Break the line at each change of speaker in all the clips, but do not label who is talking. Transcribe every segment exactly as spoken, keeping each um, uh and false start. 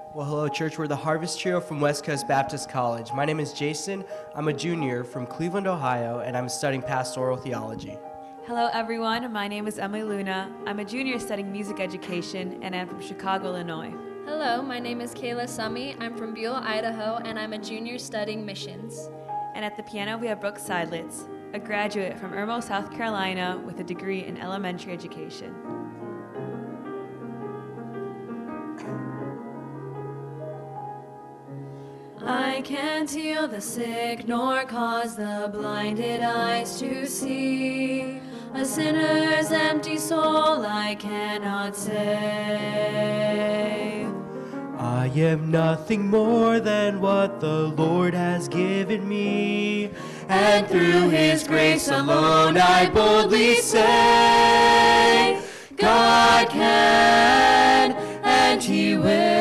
Well, hello, church. We're the Harvest Trio from West Coast Baptist College. My name is Jason. I'm a junior from Cleveland, Ohio, and I'm studying pastoral theology.
Hello, everyone. My name is Emily Luna. I'm a junior studying music education, and I'm from Chicago, Illinois.
Hello, my name is Kayla Summy. I'm from Buell, Idaho, and I'm a junior studying missions.
And at the piano, we have Brooke Seidlitz, a graduate from Irmo, South Carolina, with a degree in elementary education.
I can't heal the sick, nor cause the blinded eyes to see. A sinner's empty soul I cannot save.
I am nothing more than what the Lord has given me, and through His grace alone I boldly say, God can, and He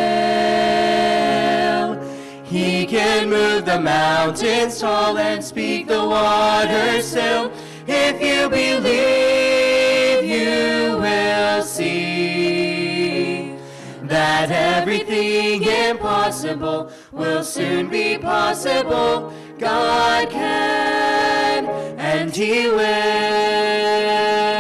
will. He can move the mountains tall and speak the waters still. If you believe, you will see that everything impossible will soon be possible. God can, and He will.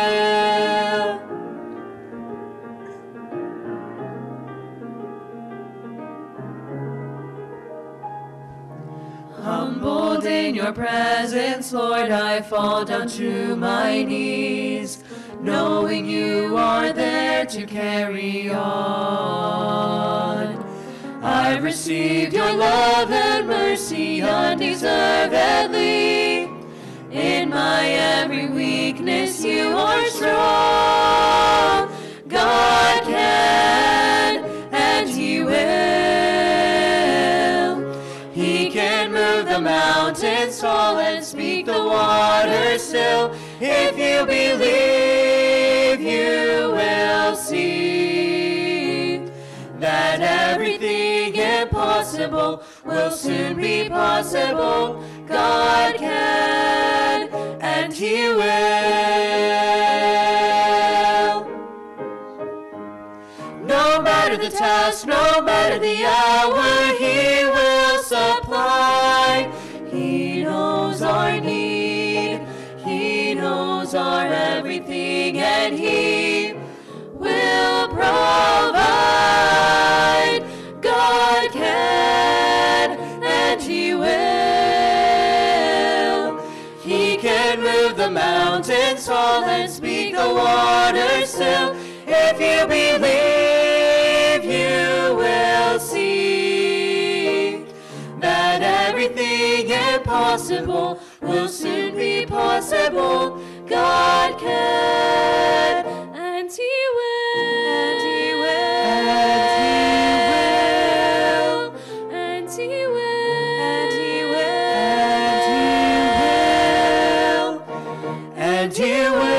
Humbled in your presence, Lord, I fall down to my knees, knowing you are there to carry on. I've received your love and mercy undeservedly. In my every weakness, you are strong. God can, and He will. He can move the mountains tall and speak the waters still. If you believe, you will see that everything impossible will soon be possible. God can, and He will. No matter the task, no matter the hour, He will supply. He knows our need, He knows our everything, and He will provide. God can, and He will. He can move the mountains tall and speak the waters still. If you believe, you will see that everything impossible will soon be possible. God can, and He will, and He will, and He will, and He will, and He will, and He will.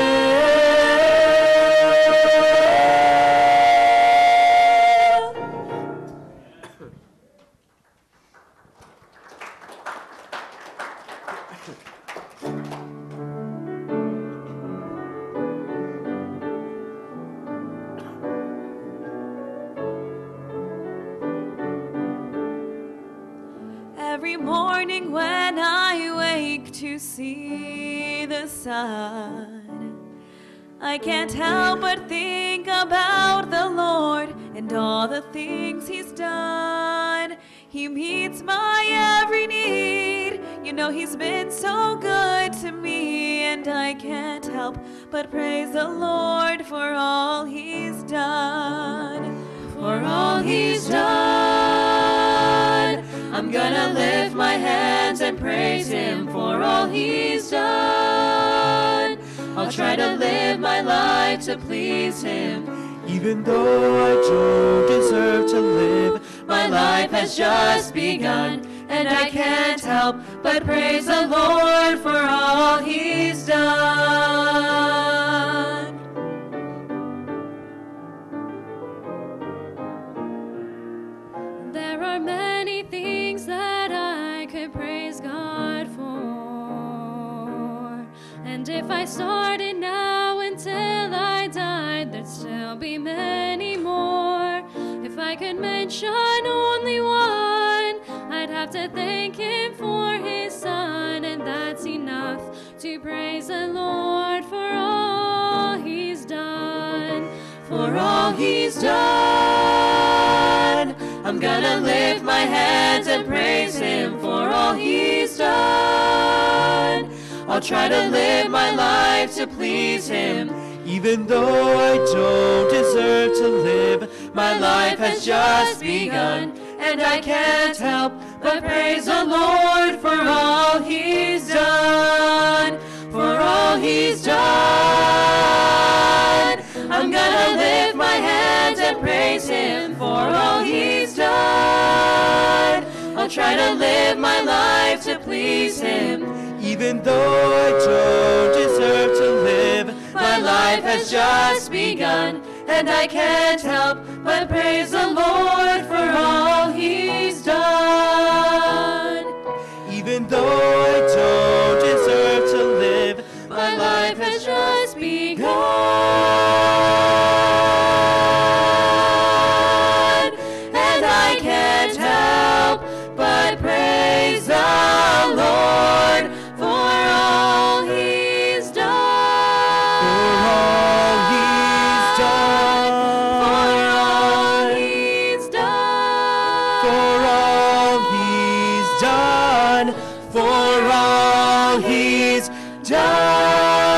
Every morning when I wake to see the sun, I can't help but think about the Lord and all the things He's done. He meets my every need. You know He's been so good to me, and I can't help but praise the Lord for all He's done. For all He's done. I'm gonna lift my hands and praise Him for all He's done. I'll try to live my life to please Him.
Even though I don't deserve to live,
My life has just begun, and I can't help but praise the Lord for all He's done. There are many things that I could praise God for, and if I started now until I died, there'd still be many more. If I
I could mention only one, I'd have to thank him for his son, and that's enough to praise the Lord for all he's done.
For all he's done, I'm gonna lift my hands and praise him for all he's done. I'll try to live my life to please him, even though I don't deserve to live. My life has just begun, and I can't help but praise the Lord for all he's done. For all he's done, I'm gonna lift my hands and praise him for all he's done. I'll try to live my life to please him, even though I don't deserve to live. My life has just begun, and I can't help but praise the Lord for all he's done. Even though I don't deserve to live, my life has just begun, and I can't help but praise the Lord for all he's done. For all he's done. For all he's done. For all he's done. For all he's done.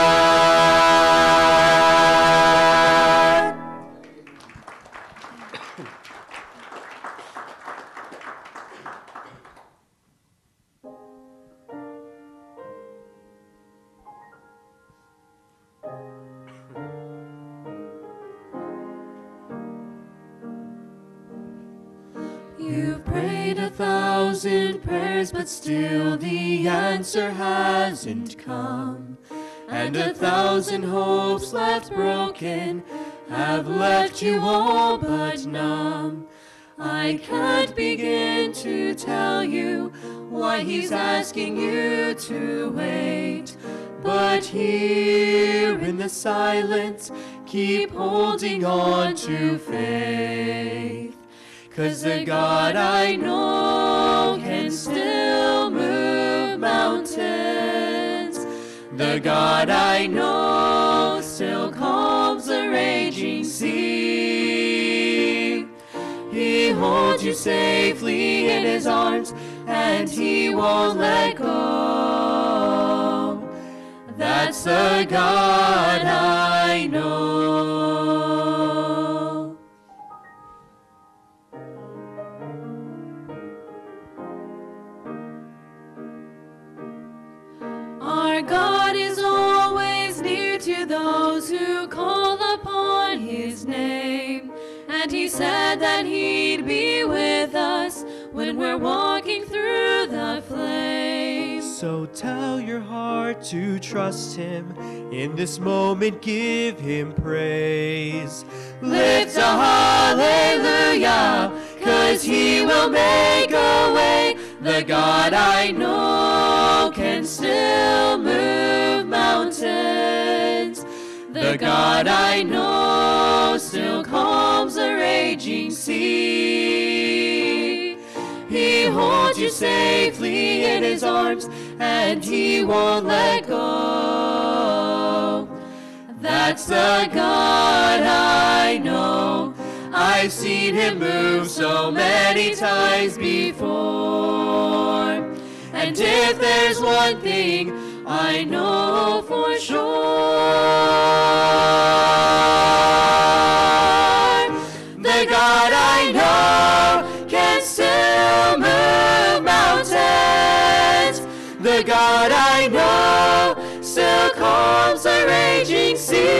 You've prayed a thousand prayers, but still the answer hasn't come. And a thousand hopes left broken have left you all but numb. I can't begin to tell you why he's asking you to wait, but here in the silence, keep holding on to faith. 'Cause the God I know can still move mountains. The God I know still calms the raging sea. He holds you safely in his arms, and he won't let go. That's the God I know. Our God is always near to those who call upon his name. And he said that he'd be with us when we're walking through the flames. So tell your heart to trust him. In this moment, give him praise. Lift a hallelujah, 'cause he will make a way. The God I know can still move mountains. The God I know still calms the raging sea. He holds you safely in his arms, and he won't let go. That's the God I know. I've seen him move so many times before. And if there's one thing I know for sure, the God I know can still move mountains. The God I know still calms the raging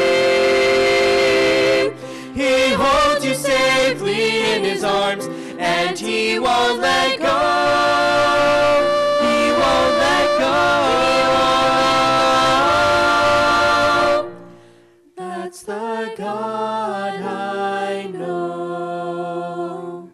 sea. He holds you safely in his arms, and he won't let go. He won't let go. That's the God I know.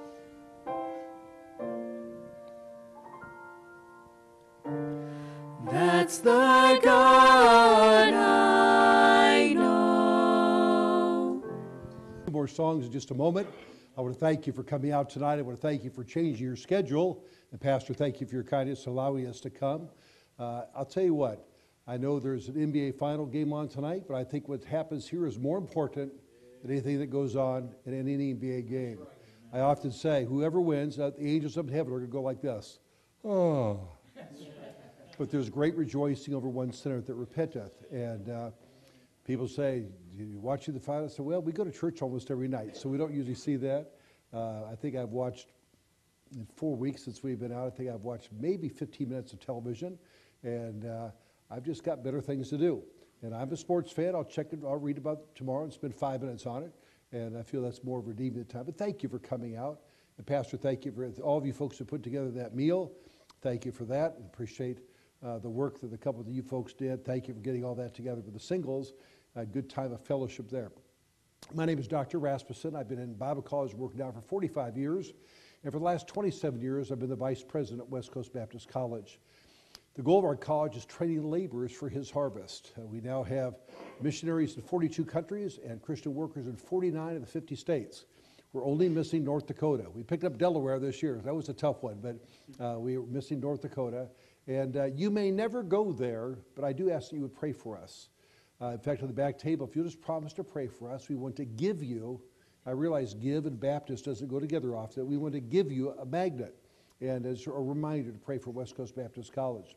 That's the God I know.
More songs in just a moment. I want to thank you for coming out tonight. I want to thank you for changing your schedule. And Pastor, thank you for your kindness allowing us to come. Uh, I'll tell you what, I know there's an N B A final game on tonight, but I think what happens here is more important than anything that goes on in any N B A game. I often say, whoever wins, uh, the angels up in heaven are going to go like this. Oh. But there's great rejoicing over one sinner that repenteth. And uh, people say, do you watch the final? I say, well, we go to church almost every night, so we don't usually see that. Uh, I think I've watched, in four weeks since we've been out, I think I've watched maybe fifteen minutes of television. And uh, I've just got better things to do. And I'm a sports fan. I'll check it, I'll read about it tomorrow and spend five minutes on it. And I feel that's more of a redeeming time. But thank you for coming out. And Pastor, thank you for all of you folks who put together that meal. Thank you for that. I appreciate uh, the work that a couple of you folks did. Thank you for getting all that together with the singles. A good time of fellowship there. My name is Doctor Rasmussen. I've been in Bible college working now for forty-five years. And for the last twenty-seven years, I've been the vice president at West Coast Baptist College. The goal of our college is training laborers for his harvest. Uh, we now have missionaries in forty-two countries and Christian workers in forty-nine of the fifty states. We're only missing North Dakota. We picked up Delaware this year. That was a tough one, but uh, we were missing North Dakota. And uh, you may never go there, but I do ask that you would pray for us. Uh, in fact, on the back table, if you'll just promise to pray for us, we want to give you, I realize give and Baptist doesn't go together often, we want to give you a magnet. And as a reminder to pray for West Coast Baptist College.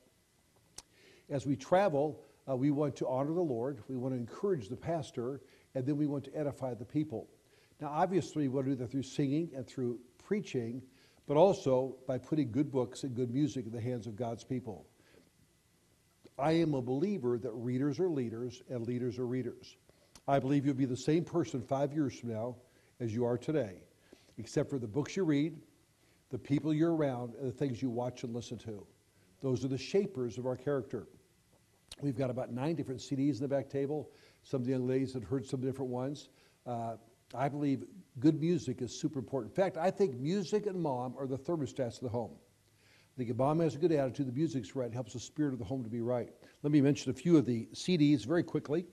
As we travel, uh, we want to honor the Lord, we want to encourage the pastor, and then we want to edify the people. Now, obviously, we want to do that through singing and through preaching, but also by putting good books and good music in the hands of God's people. I am a believer that readers are leaders and leaders are readers. I believe you'll be the same person five years from now as you are today, except for the books you read, the people you're around, and the things you watch and listen to. Those are the shapers of our character. We've got about nine different C Ds in the back table. Some of the young ladies have heard some different ones. Uh, I believe good music is super important. In fact, I think music and mom are the thermostats of the home. I think if mom has a good attitude, the music's right, it helps the spirit of the home to be right. Let me mention a few of the C Ds very quickly.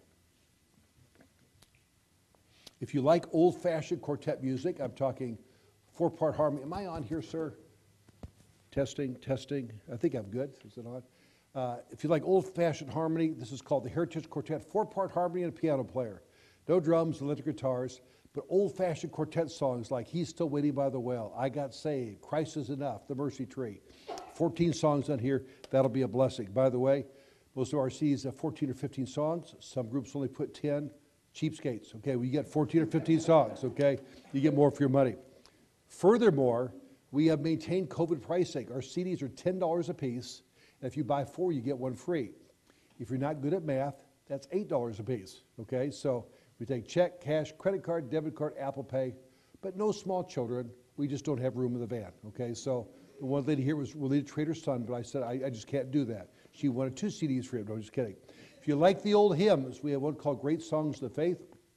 If you like old-fashioned quartet music, I'm talking four-part harmony. Am I on here, sir? Testing, testing. I think I'm good. Is it on? Uh, if you like old-fashioned harmony, this is called the Heritage Quartet, four-part harmony and a piano player. No drums, electric guitars, but old-fashioned quartet songs like He's Still Waiting by the Well, I Got Saved, Christ Is Enough, The Mercy Tree. fourteen songs on here. That'll be a blessing. By the way, most of our C Ds have fourteen or fifteen songs. Some groups only put ten. Cheapskates, okay? We get fourteen or fifteen songs, okay? You get more for your money. Furthermore, we have maintained COVID pricing. Our C Ds are ten dollars a piece, and if you buy four, you get one free. If you're not good at math, that's eight dollars a piece, okay? So we take check, cash, credit card, debit card, Apple Pay, but no small children. We just don't have room in the van, okay? So the one lady here was really a trader's son, but I said, I, I just can't do that. She wanted two C Ds for him. No, I'm just kidding. If you like the old hymns, we have one called Great Songs of the Faith.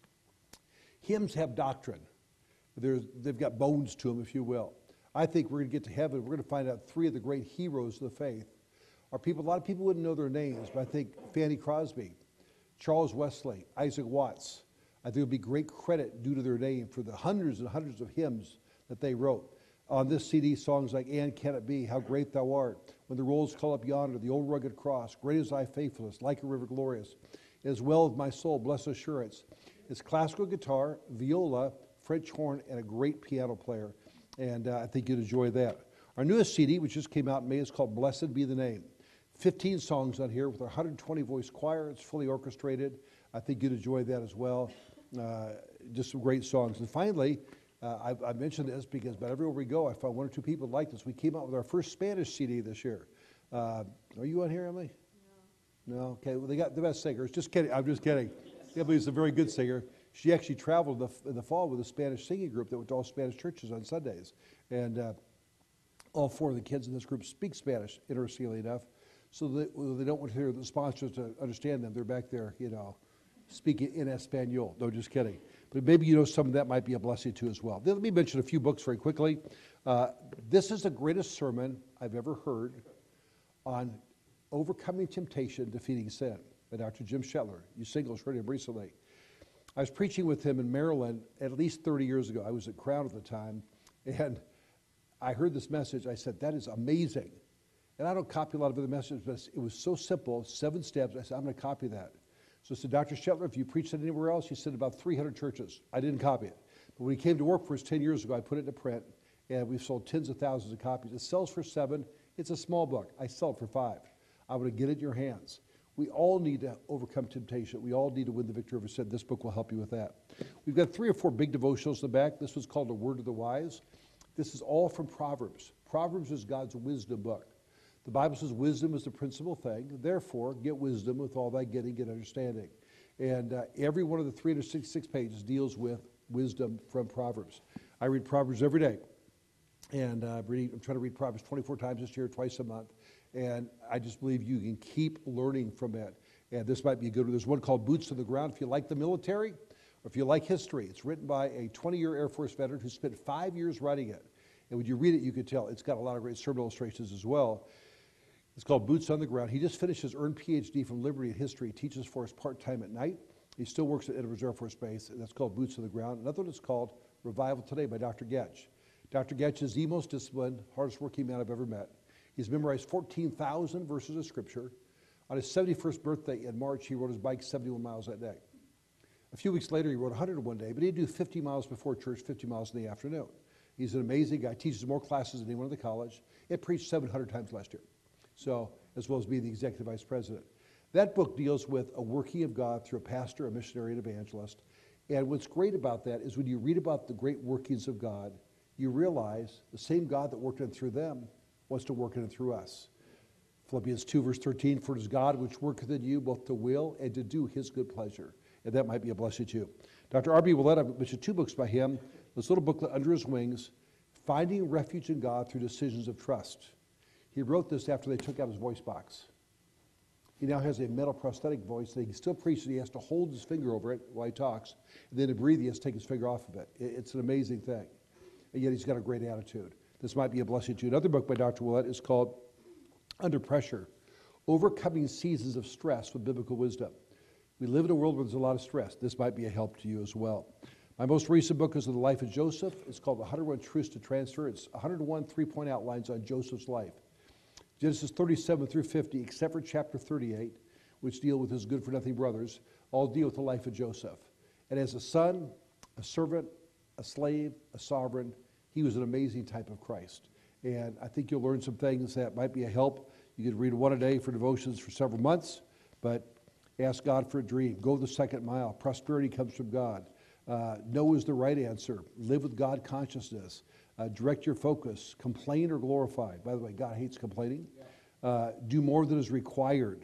Hymns have doctrine. There's, they've got bones to them, if you will. I think we're going to get to heaven. We're going to find out three of the great heroes of the faith are people. A lot of people wouldn't know their names, but I think Fanny Crosby, Charles Wesley, Isaac Watts, I think there'll be great credit due to their name for the hundreds and hundreds of hymns that they wrote. On this C D, songs like And Can It Be, How Great Thou Art, When the Rolls Call Up Yonder, The Old Rugged Cross, Great Is Thy Faithfulness, Like a River Glorious, As Well As My Soul, Blessed Assurance. It's classical guitar, viola, French horn, and a great piano player. And uh, I think you'd enjoy that. Our newest C D, which just came out in May, is called Blessed Be the Name. fifteen songs on here with our one hundred twenty voice choir. It's fully orchestrated. I think you'd enjoy that as well. Uh, just some great songs. And finally, uh, I, I mentioned this because about everywhere we go, I found one or two people like this. We came out with our first Spanish C D this year. Uh, are you on here, Emily? No. No? Okay. Well, they got the best singers. Just kidding. I'm just kidding. Emily's a very good singer. She actually traveled in the, in the fall with a Spanish singing group that went to all Spanish churches on Sundays. And uh, all four of the kids in this group speak Spanish, interestingly enough. So that they don't want to hear the sponsors to understand them. They're back there, you know, speaking in Espanol. No, just kidding. But maybe you know some of that might be a blessing too as well. Let me mention a few books very quickly. Uh, this is the greatest sermon I've ever heard on overcoming temptation, defeating sin by Doctor Jim Shetler. You singles heard him recently. I was preaching with him in Maryland at least thirty years ago. I was at Crown at the time, and I heard this message. I said, that is amazing. And I don't copy a lot of other messages, but it was so simple, seven steps. I said, I'm going to copy that. So I said, Doctor Shetler, if you preached it anywhere else, he said about three hundred churches. I didn't copy it. But when he came to work for us ten years ago, I put it into print, and we've sold tens of thousands of copies. It sells for seven. It's a small book. I sell it for five. I want to get it in your hands. We all need to overcome temptation. We all need to win the victory over sin. This book will help you with that. We've got three or four big devotionals in the back. This was called The Word of the Wise. This is all from Proverbs. Proverbs is God's wisdom book. The Bible says wisdom is the principal thing. Therefore, get wisdom. With all thy getting, get understanding. And uh, every one of the three hundred sixty-six pages deals with wisdom from Proverbs. I read Proverbs every day. And uh, reading, I'm trying to read Proverbs twenty-four times this year, twice a month. And I just believe you can keep learning from it. And this might be a good one. There's one called Boots to the Ground. If you like the military, or if you like history, it's written by a twenty-year Air Force veteran who spent five years writing it. And when you read it, you could tell it's got a lot of great sermon illustrations as well. It's called Boots on the Ground. He just finished his earned P H D from Liberty in history. He teaches for us part-time at night. He still works at Edwards Air Force Base, and that's called Boots on the Ground. Another one is called Revival Today by Doctor Getch. Doctor Getch is the most disciplined, hardest working man I've ever met. He's memorized fourteen thousand verses of Scripture. On his seventy-first birthday in March, he rode his bike seventy-one miles that day. A few weeks later, he rode one hundred one day, but he'd do fifty miles before church, fifty miles in the afternoon. He's an amazing guy. Teaches more classes than anyone in the college. It preached seven hundred times last year, so as well as being the executive vice president. That book deals with a working of God through a pastor, a missionary, and evangelist. And what's great about that is when you read about the great workings of God, you realize the same God that worked in through them wants to work in and through us. Philippians two, verse thirteen, for it is God which worketh in you both to will and to do his good pleasure. And that might be a blessing to you. Doctor R B Willett, I've mentioned two books by him. This little booklet, Under His Wings, Finding Refuge in God Through Decisions of Trust. He wrote this after they took out his voice box. He now has a metal prosthetic voice that he can still preach, and he has to hold his finger over it while he talks. And then to breathe, he has to take his finger off of it. It's an amazing thing. And yet he's got a great attitude. This might be a blessing to you. Another book by Doctor Willett is called Under Pressure, Overcoming Seasons of Stress with Biblical Wisdom. We live in a world where there's a lot of stress. This might be a help to you as well. My most recent book is on the life of Joseph. It's called one hundred one Truths to Transfer. It's one hundred one three-point outlines on Joseph's life. Genesis thirty-seven through fifty, except for chapter thirty-eight, which deal with his good-for-nothing brothers, all deal with the life of Joseph. And as a son, a servant, a slave, a sovereign, he was an amazing type of Christ. And I think you'll learn some things that might be a help. You could read one a day for devotions for several months, but ask God for a dream. Go the second mile. Prosperity comes from God. Uh, no is the right answer. Live with God consciousness. Uh, direct your focus. Complain or glorify. By the way, God hates complaining. Uh, do more than is required.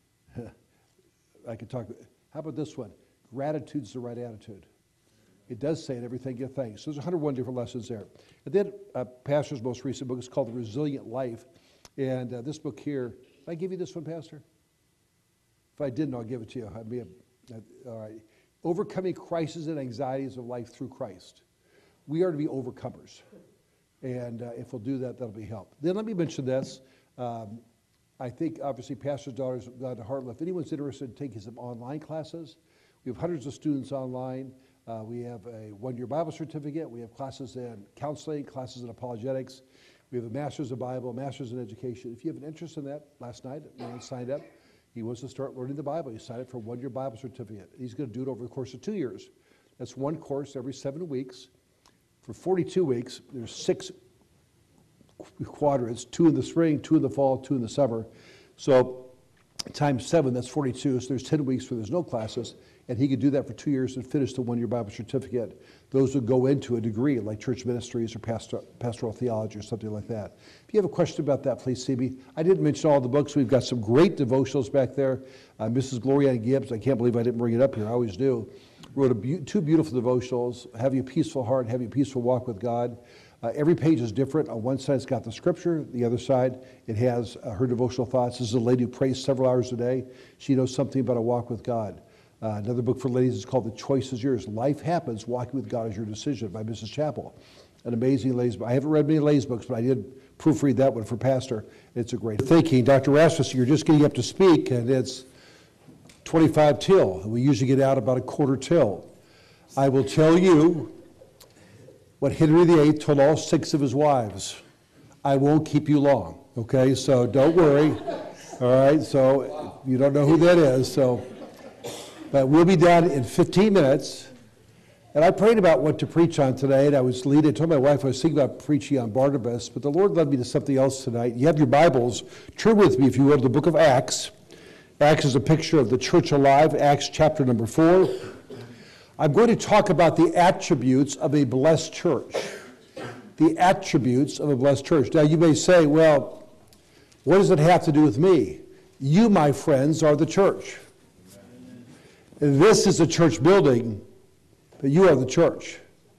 I could talk. How about this one? Gratitude's the right attitude. It does say in everything give thanks. So there's one hundred one different lessons there. And then uh, Pastor's most recent book is called The Resilient Life. And uh, this book here, did I give you this one, Pastor? If I didn't, I'll give it to you. I'd be a, uh, all right. Overcoming crises and anxieties of life through Christ. We are to be overcomers. And uh, if we'll do that, that'll be help. Then let me mention this. Um, I think, obviously, Pastor's Daughter's gone to Heartland. If anyone's interested in taking some online classes, we have hundreds of students online. Uh, we have a one-year Bible certificate. We have classes in counseling, classes in apologetics. We have a Master's of Bible, Master's in Education. If you have an interest in that, last night, a man signed up. He wants to start learning the Bible. He signed up for a one-year Bible certificate. He's going to do it over the course of two years. That's one course every seven weeks. For forty-two weeks, there's six quadrants, two in the spring, two in the fall, two in the summer. So times seven, that's forty-two. So there's ten weeks where there's no classes. And he could do that for two years and finish the one-year Bible certificate. Those would go into a degree like church ministries or pastor, pastoral theology or something like that. If you have a question about that, please see me. I didn't mention all the books. We've got some great devotionals back there. Uh, Missus Gloria Gibbs, I can't believe I didn't bring it up here. I always do. Wrote a be- two beautiful devotionals, Have You a Peaceful Heart, Have You a Peaceful Walk with God. Uh, every page is different. On one side, it's got the scripture. The other side, it has uh, her devotional thoughts. This is a lady who prays several hours a day. She knows something about a walk with God. Uh, another book for ladies is called The Choice is Yours. Life Happens, Walking with God is Your Decision by Missus Chappell. An amazing ladies book. I haven't read many ladies books, but I did proofread that one for Pastor. It's a great thinking. Doctor Rasmussen, you're just getting up to speak, and it's twenty-five till. We usually get out about a quarter till. I will tell you what Henry the Eighth told all six of his wives. I won't keep you long, okay? So don't worry, all right? So you don't know who that is, so. But we'll be done in fifteen minutes. And I prayed about what to preach on today, and I was leading. I told my wife I was thinking about preaching on Barnabas, but the Lord led me to something else tonight. You have your Bibles. Turn with me, if you will, to the book of Acts. Acts is a picture of the church alive, Acts chapter number four. I'm going to talk about the attributes of a blessed church. The attributes of a blessed church. Now, you may say, well, what does it have to do with me? You, my friends, are the church. This is a church building, but you are the church.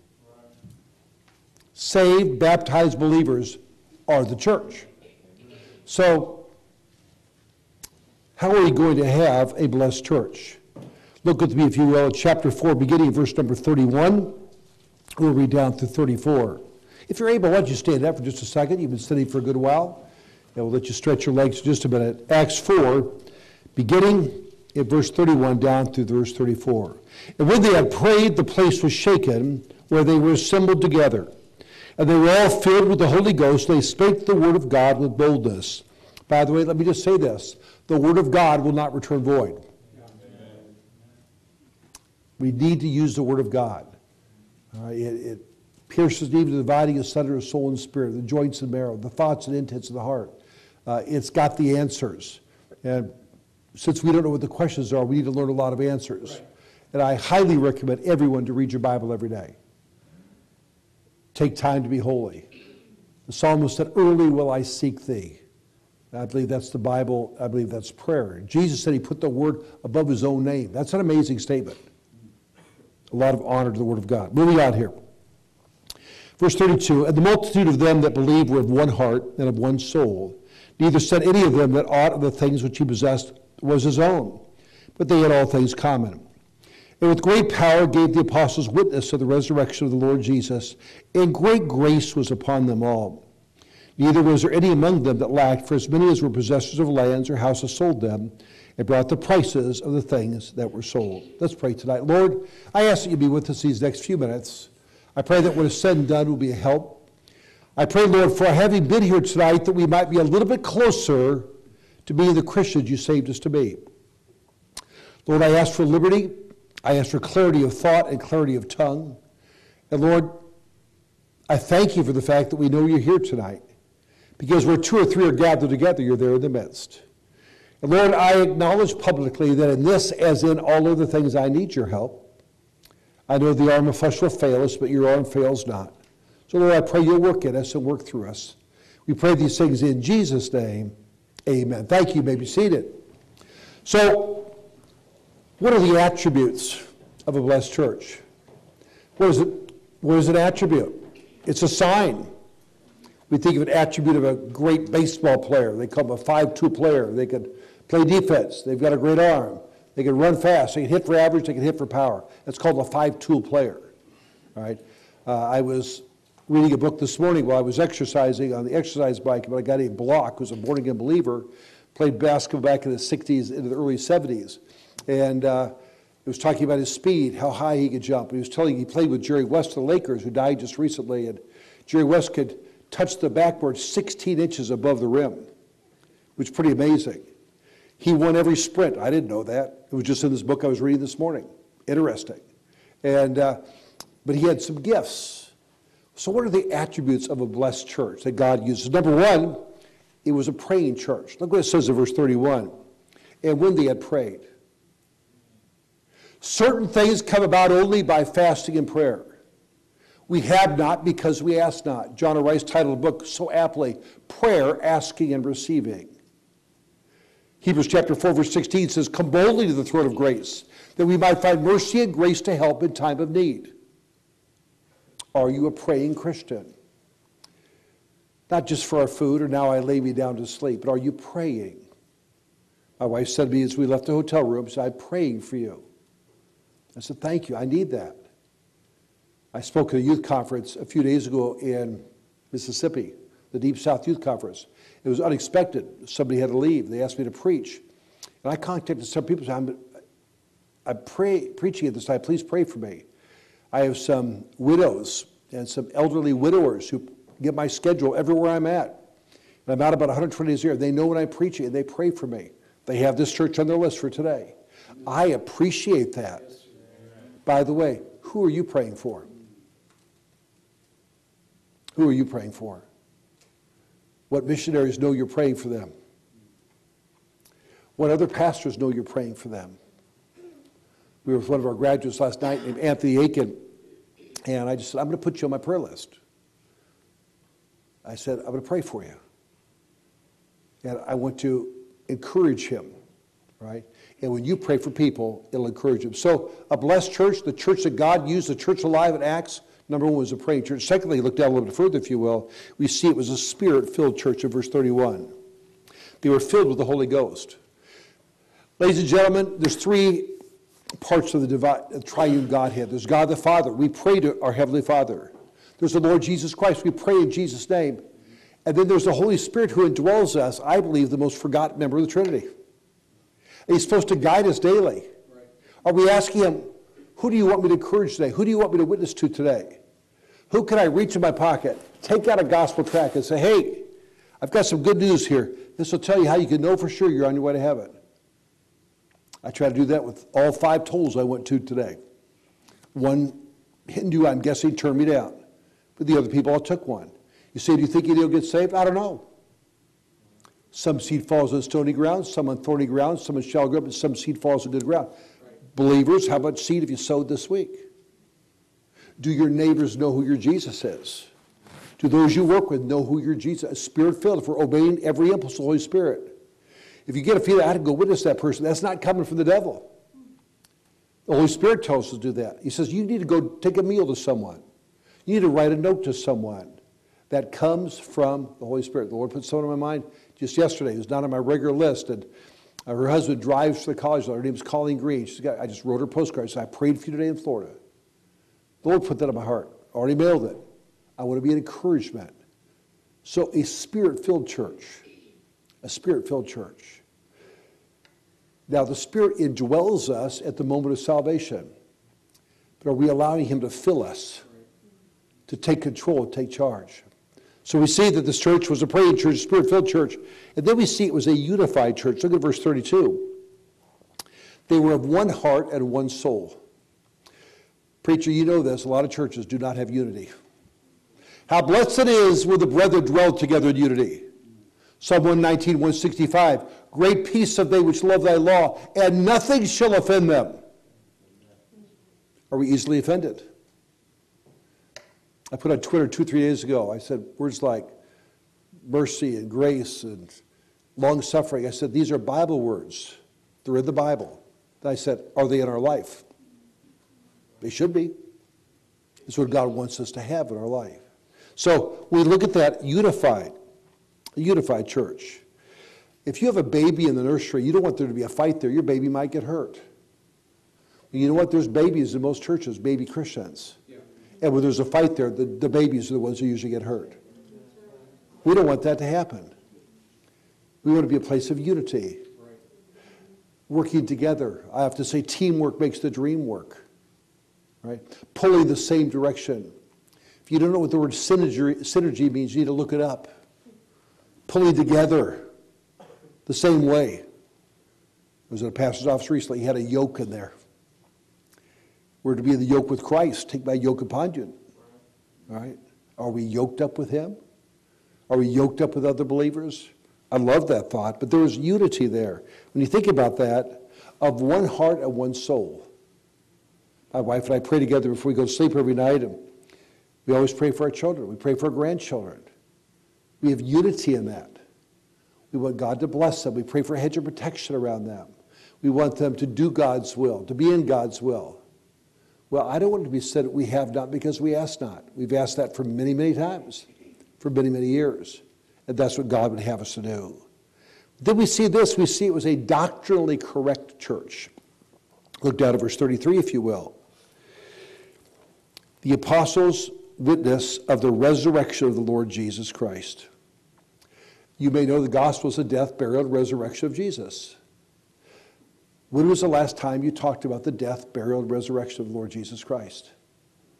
Saved, baptized believers are the church. So, how are we going to have a blessed church? Look with me, if you will, at chapter four, beginning verse number thirty-one. We'll read down to thirty-four. If you're able, why don't you stand up for just a second? You've been sitting for a good while. And we'll let you stretch your legs for just a minute. Acts four, beginning at verse thirty-one down through verse thirty-four. And when they had prayed, the place was shaken, where they were assembled together. And they were all filled with the Holy Ghost. They spake the word of God with boldness. By the way, let me just say this. The word of God will not return void. We need to use the word of God. Uh, it, it pierces even the dividing asunder of soul and spirit, the joints and marrow, the thoughts and intents of the heart. Uh, it's got the answers. And since we don't know what the questions are, we need to learn a lot of answers. Right. And I highly recommend everyone to read your Bible every day. Take time to be holy. The psalmist said, early will I seek thee. And I believe that's the Bible. I believe that's prayer. Jesus said he put the word above his own name. That's an amazing statement. A lot of honor to the word of God. Moving on here. Verse thirty-two, and the multitude of them that believed were of one heart and of one soul. Neither said any of them that aught of the things which he possessed was his own, but they had all things common. And with great power gave the apostles witness of the resurrection of the Lord Jesus, and great grace was upon them all. Neither was there any among them that lacked, for as many as were possessors of lands or houses sold them, and brought the prices of the things that were sold. Let's pray tonight. Lord, I ask that you be with us these next few minutes. I pray that what is said and done will be a help. I pray, Lord, for having been here tonight, that we might be a little bit closer to being the Christians you saved us to be. Lord, I ask for liberty. I ask for clarity of thought and clarity of tongue. And Lord, I thank you for the fact that we know you're here tonight. Because where two or three are gathered together, you're there in the midst. And Lord, I acknowledge publicly that in this, as in all other things, I need your help. I know the arm of flesh will fail us, but your arm fails not. So Lord, I pray you'll work in us and work through us. We pray these things in Jesus' name. Amen. Thank you. You may be seated. So, what are the attributes of a blessed church? What is it? What is an attribute? It's a sign. We think of an attribute of a great baseball player. They call them a five-two player. They could play defense. They've got a great arm. They can run fast. They can hit for average. They can hit for power. That's called a five-tool player. All right. Uh, I was reading a book this morning while I was exercising on the exercise bike about a guy named Block, who's a born-again believer, played basketball back in the sixties into the early seventies. And uh, he was talking about his speed, how high he could jump. And he was telling he played with Jerry West of the Lakers, who died just recently. And Jerry West could touch the backboard sixteen inches above the rim, which is pretty amazing. He won every sprint. I didn't know that. It was just in this book I was reading this morning. Interesting. And uh, but he had some gifts. So what are the attributes of a blessed church that God uses? Number one, it was a praying church. Look what it says in verse thirty-one. And when they had prayed. Certain things come about only by fasting and prayer. We have not because we ask not. John Rice titled the book so aptly, Prayer, Asking, and Receiving. Hebrews chapter four, verse sixteen says, come boldly to the throne of grace, that we might find mercy and grace to help in time of need. Are you a praying Christian? Not just for our food or now I lay me down to sleep, but are you praying? My wife said to me as we left the hotel room, she said, I'm praying for you. I said, thank you, I need that. I spoke at a youth conference a few days ago in Mississippi, the Deep South Youth Conference. It was unexpected. Somebody had to leave. They asked me to preach. And I contacted some people and said, I'm, I'm pray, preaching at this time. Please pray for me. I have some widows and some elderly widowers who get my schedule everywhere I'm at. And I'm out about one hundred twenty days a year. They know when I'm preaching, and they pray for me. They have this church on their list for today. I appreciate that. By the way, who are you praying for? Who are you praying for? What missionaries know you're praying for them? What other pastors know you're praying for them? We were with one of our graduates last night named Anthony Aiken, and I just said, I'm going to put you on my prayer list. I said, I'm going to pray for you. And I want to encourage him, right? And when you pray for people, it'll encourage them. So a blessed church, the church that God used, the church alive in Acts, number one was a praying church. Secondly, look down a little bit further, if you will. We see it was a spirit-filled church in verse thirty-one. They were filled with the Holy Ghost. Ladies and gentlemen, there's three parts of the divine, triune Godhead. There's God the Father. We pray to our Heavenly Father. There's the Lord Jesus Christ. We pray in Jesus' name. And then there's the Holy Spirit who indwells us, I believe, the most forgotten member of the Trinity. And he's supposed to guide us daily. Right. Are we asking him, who do you want me to encourage today? Who do you want me to witness to today? Who can I reach in my pocket, take out a gospel tract and say, hey, I've got some good news here. This will tell you how you can know for sure you're on your way to heaven. I try to do that with all five tolls I went to today. One Hindu, I'm guessing, turned me down. But the other people all took one. You say, do you think you'll get saved? I don't know. Some seed falls on stony ground, some on thorny ground, some on shallow ground, but some seed falls on good ground. Right. Believers, how much seed have you sowed this week? Do your neighbors know who your Jesus is? Do those you work with know who your Jesus is? Spirit-filled, if we're obeying every impulse of the Holy Spirit. If you get a feeling, I had to go witness that person, that's not coming from the devil. The Holy Spirit tells us to do that. He says, you need to go take a meal to someone. You need to write a note to someone. That comes from the Holy Spirit. The Lord put someone in my mind just yesterday. It was not on my regular list. And uh, her husband drives to the college. Her name is Colleen Green. She's got, I just wrote her postcard. She said, I prayed for you today in Florida. The Lord put that in my heart. Already mailed it. I want to be an encouragement. So a spirit-filled church. A spirit-filled church. Now the Spirit indwells us at the moment of salvation. But are we allowing him to fill us? To take control, take charge? So we see that this church was a praying church, a spirit-filled church. And then we see it was a unified church. Look at verse thirty-two. They were of one heart and one soul. Preacher, you know this. A lot of churches do not have unity. How blessed it is where the brethren dwell together in unity. Psalm one nineteen, one sixty-five. Great peace have they which love thy law, and nothing shall offend them. Are we easily offended? I put on Twitter two, three days ago, I said words like mercy and grace and long-suffering. I said, these are Bible words. They're in the Bible. Then I said, are they in our life? They should be. It's what God wants us to have in our life. So we look at that unified, a unified church. If you have a baby in the nursery, you don't want there to be a fight there. Your baby might get hurt. You know what? There's babies in most churches, baby Christians. And when there's a fight there, the, the babies are the ones who usually get hurt. We don't want that to happen. We want to be a place of unity. Working together. I have to say teamwork makes the dream work. Right? Pulling the same direction. If you don't know what the word synergy, synergy means, you need to look it up. Pulling together the same way. I was at a pastor's office recently. He had a yoke in there. We're to be in the yoke with Christ. Take my yoke upon you. All right? Are we yoked up with him? Are we yoked up with other believers? I love that thought, but there is unity there. When you think about that, of one heart and one soul. My wife and I pray together before we go to sleep every night, and we always pray for our children. We pray for our grandchildren. We have unity in that. We want God to bless them. We pray for a hedge of protection around them. We want them to do God's will, to be in God's will. Well, I don't want it to be said that we have not because we ask not. We've asked that for many, many times, for many, many years. And that's what God would have us to do. Then we see this. We see it was a doctrinally correct church. Look down at verse thirty-three, if you will. The apostles' witness of the resurrection of the Lord Jesus Christ. You may know the gospel is the death, burial, and resurrection of Jesus. When was the last time you talked about the death, burial, and resurrection of the Lord Jesus Christ?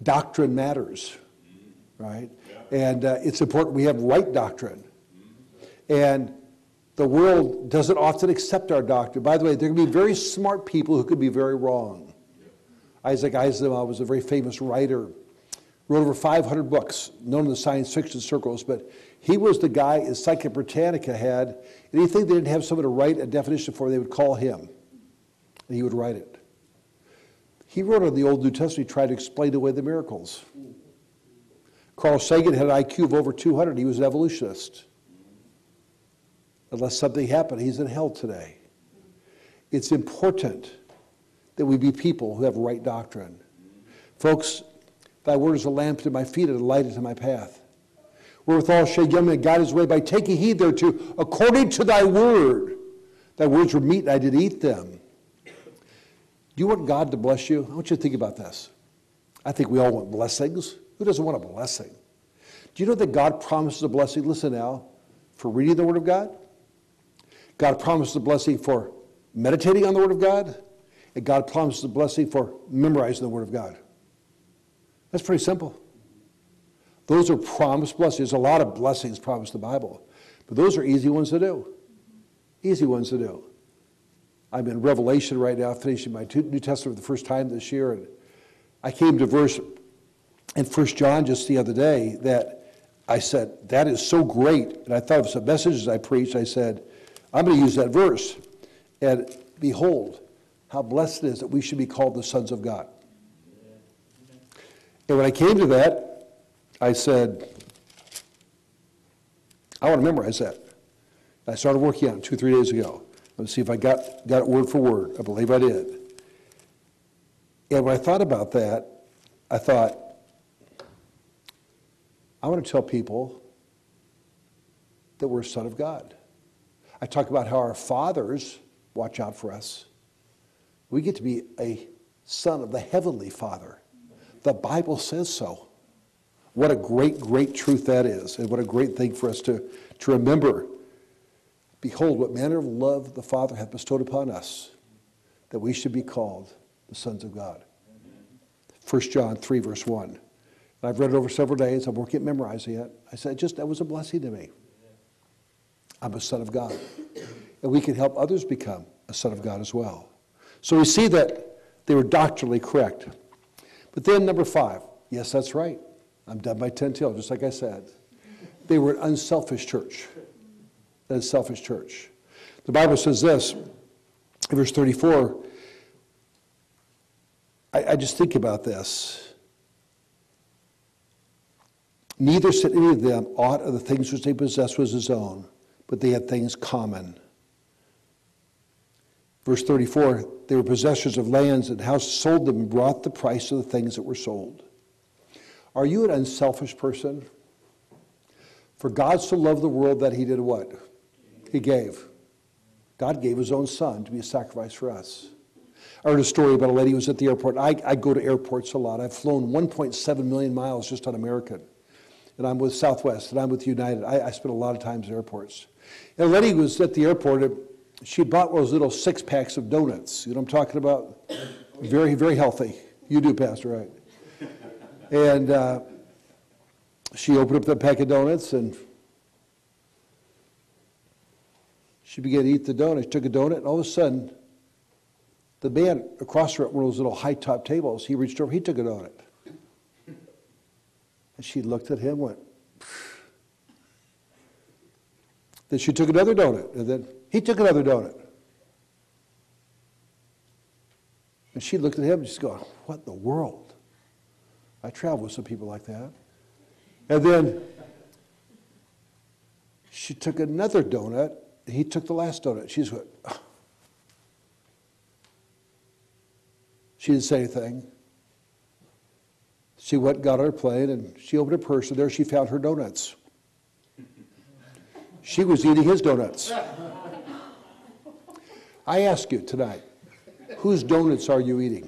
Doctrine matters, right? And uh, it's important we have right doctrine. And the world doesn't often accept our doctrine. By the way, there can be very smart people who could be very wrong. Isaac Asimov was a very famous writer, wrote over five hundred books, known in the science fiction circles, but he was the guy Encyclopedia Britannica had. Anything they didn't have someone to write a definition for, they would call him, and he would write it. He wrote on the Old New Testament, he tried to explain away the miracles. Carl Sagan had an I Q of over two hundred. He was an evolutionist. Unless something happened, he's in hell today. It's important that we be people who have right doctrine. Folks, thy word is a lamp to my feet and a light unto my path. Wherewithal shall young men guide his way by taking heed thereto, according to thy word. Thy words were meat, and I did eat them. Do you want God to bless you? I want you to think about this. I think we all want blessings. Who doesn't want a blessing? Do you know that God promises a blessing? Listen now, for reading the Word of God. God promises a blessing for meditating on the Word of God. And God promises a blessing for memorizing the Word of God. That's pretty simple. Those are promised blessings. There's a lot of blessings promised in the Bible. But those are easy ones to do. Easy ones to do. I'm in Revelation right now, finishing my New Testament for the first time this year. And I came to a verse in First John just the other day that I said, that is so great. And I thought of some messages I preached. I said, I'm going to use that verse. And behold, how blessed it is that we should be called the sons of God. And when I came to that, I said, I want to memorize that. I started working on it two or three days ago. Let's see if I got, got it word for word. I believe I did. And when I thought about that, I thought, I want to tell people that we're a son of God. I talk about how our fathers watch out for us. We get to be a son of the Heavenly Father. The Bible says so. What a great, great truth that is, and what a great thing for us to, to remember. Behold, what manner of love the Father hath bestowed upon us, that we should be called the sons of God. First John three, verse one. And I've read it over several days. I'm working at memorizing it. I said, just that was a blessing to me. I'm a son of God. And we can help others become a son of God as well. So we see that they were doctrinally correct. But then number five, yes, that's right. I'm done by ten till, just like I said. They were an unselfish church. An unselfish church. The Bible says this, in verse thirty-four, I, I just think about this. Neither said any of them aught of the things which they possessed was his own, but they had things common. Verse thirty-four, they were possessors of lands and houses, sold them and brought the price of the things that were sold. Are you an unselfish person? For God so loved the world that he did what? He gave. God gave his own son to be a sacrifice for us. I heard a story about a lady who was at the airport. I, I go to airports a lot. I've flown one point seven million miles just on American. And I'm with Southwest, and I'm with United. I, I spend a lot of times at airports. And a lady was at the airport, and she bought one of those little six-packs of donuts. You know what I'm talking about? Very, very healthy. You do, Pastor, right? And uh, she opened up that pack of donuts, and she began to eat the donut. She took a donut, and all of a sudden, the man across her at one of those little high-top tables, he reached over, he took a donut. And she looked at him, went, pfft. Then she took another donut, and then he took another donut. And she looked at him, and she's going, what in the world? I travel with some people like that. And then she took another donut, and he took the last donut. She's went, oh. She didn't say anything. She went and got on her plane, and she opened her purse, and there she found her donuts. She was eating his donuts. I ask you tonight, whose donuts are you eating?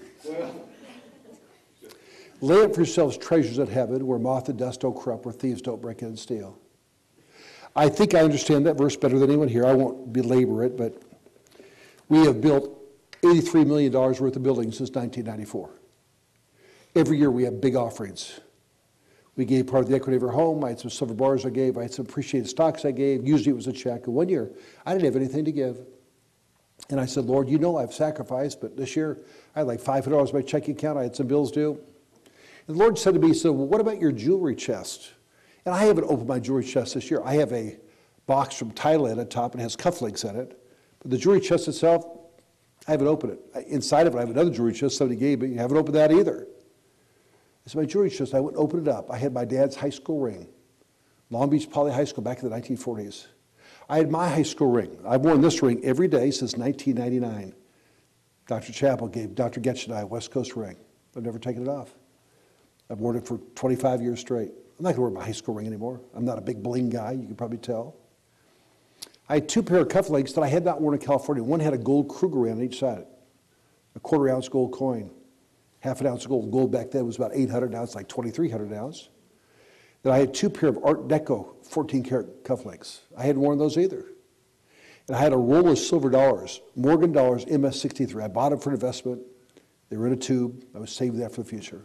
Lay up for yourselves treasures in heaven, where moth and dust don't corrupt, where thieves don't break in and steal. I think I understand that verse better than anyone here. I won't belabor it, but we have built eighty-three million dollars worth of buildings since nineteen ninety-four. Every year we have big offerings. We gave part of the equity of our home. I had some silver bars I gave. I had some appreciated stocks I gave. Usually it was a check. And one year, I didn't have anything to give. And I said, Lord, you know I've sacrificed, but this year I had like five hundred dollars in my checking account. I had some bills due. And the Lord said to me, he said, well, what about your jewelry chest? And I haven't opened my jewelry chest this year. I have a box from Thailand at top and it has cufflinks in it. But the jewelry chest itself, I haven't opened it. Inside of it, I have another jewelry chest somebody gave me. I haven't opened that either. It's my jewelry chest. I went and opened it up. I had my dad's high school ring, Long Beach Poly High School back in the nineteen forties. I had my high school ring. I've worn this ring every day since nineteen ninety-nine. Doctor Chappell gave Doctor Getch and I a West Coast ring. I've never taken it off. I've worn it for twenty-five years straight. I'm not going to wear my high school ring anymore. I'm not a big bling guy, you can probably tell. I had two pair of cufflinks that I had not worn in California. One had a gold Kruger on each side, a quarter ounce gold coin. Half an ounce of gold. Gold back then was about eight hundred, now it's like twenty-three hundred ounce. Then I had two pair of Art Deco fourteen karat cufflinks. I hadn't worn those either. And I had a roll of silver dollars, Morgan dollars M S sixty-three. I bought them for investment. They were in a tube. I was saving that for the future.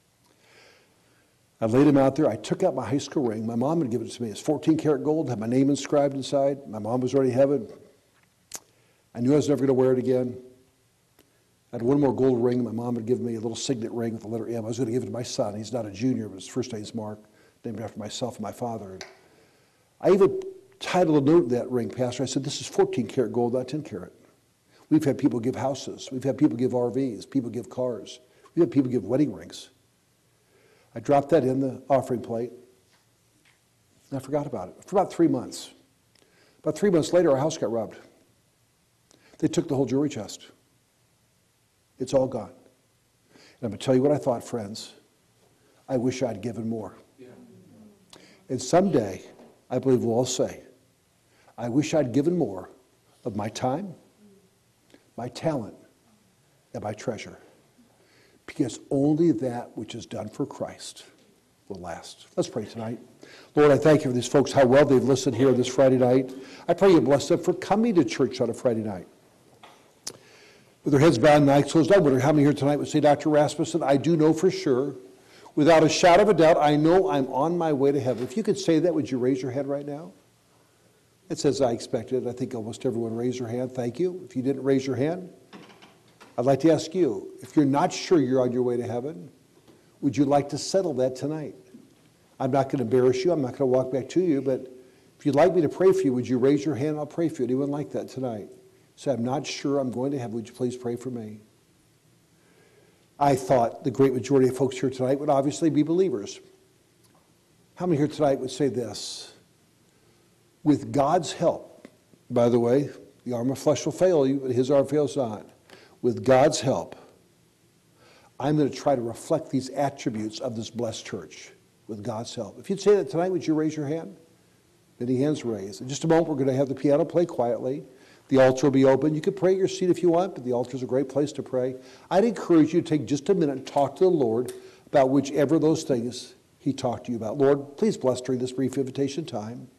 I laid them out there. I took out my high school ring. My mom had given it to me. It's fourteen karat gold, had my name inscribed inside. My mom was already in heaven. I knew I was never going to wear it again. I had one more gold ring. My mom had given me a little signet ring with the letter M. I was going to give it to my son. He's not a junior, but his first name's Mark, named after myself and my father. And I even titled a note to that ring, Pastor. I said, this is fourteen karat gold, not ten karat. We've had people give houses. We've had people give R Vs. People give cars. We've had people give wedding rings. I dropped that in the offering plate, and I forgot about it for about three months. About three months later, our house got robbed. They took the whole jewelry chest. It's all gone. And I'm going to tell you what I thought, friends. I wish I'd given more. Yeah. And someday, I believe we'll all say, I wish I'd given more of my time, my talent, and my treasure. Because only that which is done for Christ will last. Let's pray tonight. Lord, I thank you for these folks, how well they've listened here this Friday night. I pray you bless them for coming to church on a Friday night. With their heads bowed and eyes closed, I wonder how many here tonight would say, Doctor Rasmussen, I do know for sure, without a shadow of a doubt, I know I'm on my way to heaven. If you could say that, would you raise your hand right now? It says I expected. I think almost everyone raised their hand. Thank you. If you didn't raise your hand, I'd like to ask you, if you're not sure you're on your way to heaven, would you like to settle that tonight? I'm not going to embarrass you. I'm not going to walk back to you, but if you'd like me to pray for you, would you raise your hand? I'll pray for you. Anyone like that tonight? Say, I'm not sure I'm going to heaven. Would you please pray for me? I thought the great majority of folks here tonight would obviously be believers. How many here tonight would say this? With God's help, by the way, the arm of flesh will fail you, but his arm fails not. With God's help, I'm going to try to reflect these attributes of this blessed church with God's help. If you'd say that tonight, would you raise your hand? Many hands raised. In just a moment, we're going to have the piano play quietly. The altar will be open. You can pray at your seat if you want, but the altar is a great place to pray. I'd encourage you to take just a minute and talk to the Lord about whichever of those things he talked to you about. Lord, please bless during this brief invitation time.